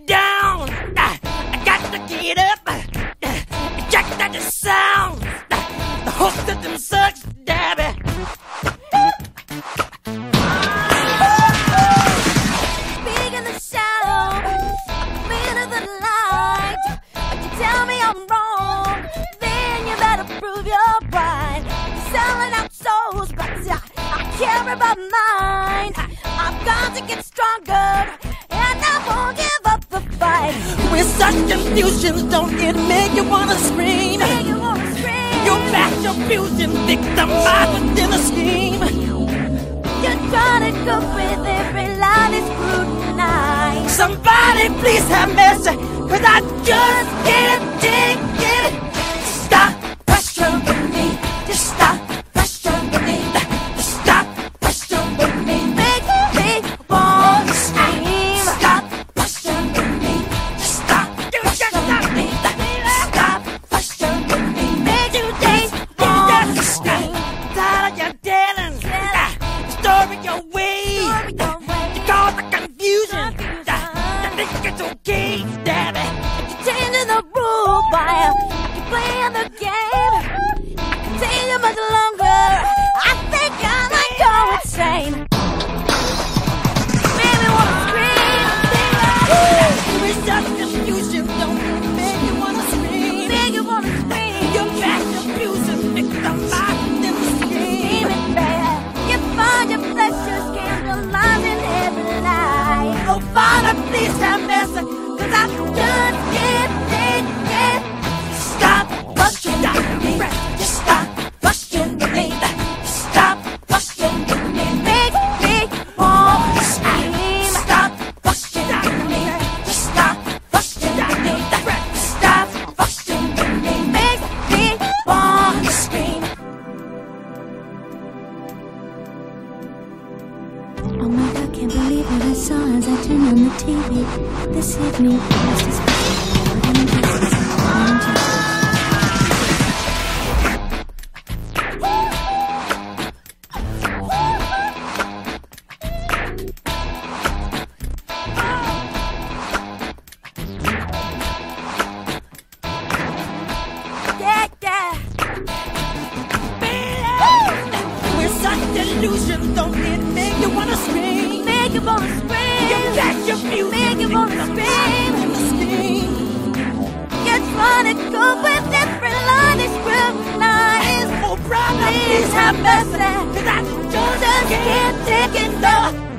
down. I got to get up. Check out the sound. The host of them sucks, Dabby. Big in the shadow, big in the light. If you tell me I'm wrong, then you better prove you're right. You're selling out souls, but I care about mine. I've got to get stronger, and I won't give up the fight. With such confusion, don't it make you wanna scream? Make you wanna scream. You're back to fusion, victimized within a scheme. You're trying to cope with every line is scrutinized. Somebody please have mercy, 'cause I just can't take it. Stop pressuring me, just stop pressuring me, stop pressuring me. Make me want to scream. Stop pressuring me, just stop pressuring me, stop pressuring me. Make you want to scream. Tired of your dealing, story your way, you cause the confusion. You think it's okay, Daddy? You're changing the rule while you're playing the game. I can take it much longer. I think I might go insane. Baby, wanna scream. With such confusion, don't it make you wanna scream? Make you wanna scream. You're back to fusion, victimized in the scheme. Screaming, baby. You find your pleasures, scandalizing every lie. Oh, Father, please have mercy, 'cause I just can't take it. Stop questioning me, just stop questioning me, stop questioning me. Make me want to scream. Stop questioning me, just stop questioning me, stop questioning me. Make me want to scream. Oh my God, can't believe what I saw as I turned on the TV. This hit me just as Yeah, yeah. With such delusion, don't it make you wanna scream? Make you wanna scream. You're back to fusion, Make you wanna scream. in the scheme. You're trying to cope with different line is scrutinized. Oh, brother, Please have mercy, 'cause I just can't take it no.